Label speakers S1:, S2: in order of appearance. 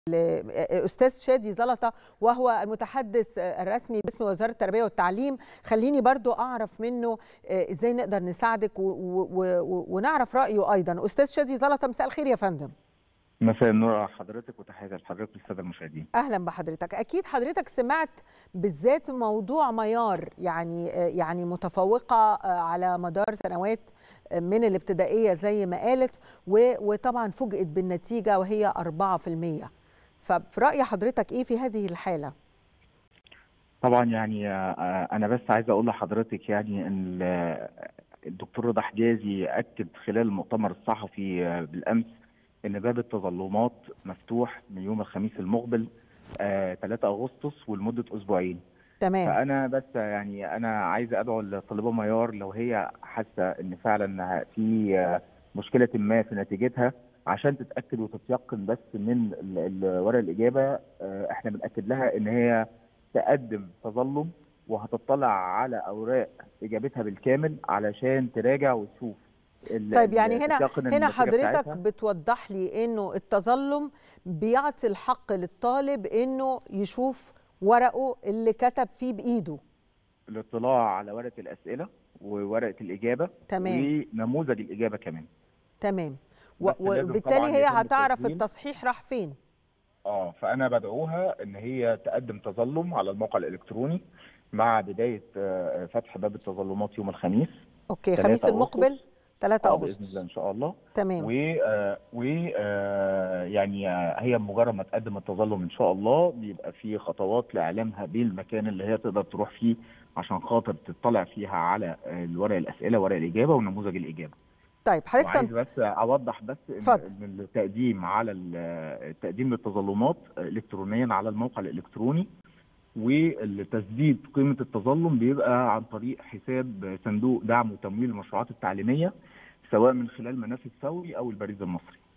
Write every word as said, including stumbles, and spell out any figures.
S1: الأستاذ شادي زلطة وهو المتحدث الرسمي باسم وزارة التربية والتعليم. خليني برضو أعرف منه إزاي نقدر نساعدك و و ونعرف رأيه أيضا. أستاذ شادي زلطة، مساء الخير يا فندم.
S2: مساء النور على حضرتك وتحياتي لحضرتك والسادة المشاهدين.
S1: أهلا بحضرتك. أكيد حضرتك سمعت بالذات موضوع ميار، يعني يعني متفوقة على مدار سنوات من الابتدائية زي ما قالت، وطبعا فوجئت بالنتيجة وهي أربعة في المية. ففي رأي حضرتك إيه في هذه الحالة؟
S2: طبعا يعني أنا بس عايز أقول لحضرتك يعني إن الدكتور رضا حجازي أكد خلال المؤتمر الصحفي بالأمس إن باب التظلمات مفتوح من يوم الخميس المقبل ثلاثة أغسطس ولمدة أسبوعين.
S1: تمام.
S2: فأنا بس يعني أنا عايز أدعو لطالبة ميار لو هي حاسة إن فعلا في مشكلة ما في نتيجتها، عشان تتاكد وتتيقن بس من ورق الاجابه، احنا بناكد لها ان هي تقدم تظلم وهتطلع على اوراق اجابتها بالكامل علشان تراجع وتشوف.
S1: طيب يعني هنا هنا حضرتك بتوضح لي انه التظلم بيعطي الحق للطالب انه يشوف ورقه اللي كتب فيه بايده،
S2: الاطلاع على ورقه الاسئله وورقه الاجابه.
S1: تمام.
S2: ونموذج الاجابه كمان.
S1: تمام. وبالتالي هي هتعرف التصحيح راح فين.
S2: اه فانا بدعوها ان هي تقدم تظلم على الموقع الالكتروني مع بدايه فتح باب التظلمات يوم الخميس.
S1: اوكي، الخميس المقبل ثلاثة أغسطس
S2: باذن الله ان شاء الله.
S1: تمام.
S2: و و يعني هي مجرد ما تقدم التظلم ان شاء الله بيبقى في خطوات لاعلامها بالمكان اللي هي تقدر تروح فيه عشان خاطر تطلع فيها على ورق الاسئله ورق الاجابه ونموذج الاجابه.
S1: طيب حضرتك
S2: عايز بس اوضح بس ان التقديم على التقديم للتظلمات الكترونيا على الموقع الالكتروني، والتسديد قيمه التظلم بيبقى عن طريق حساب صندوق دعم وتمويل المشروعات التعليميه، سواء من خلال منافذ فوري او البريد المصري.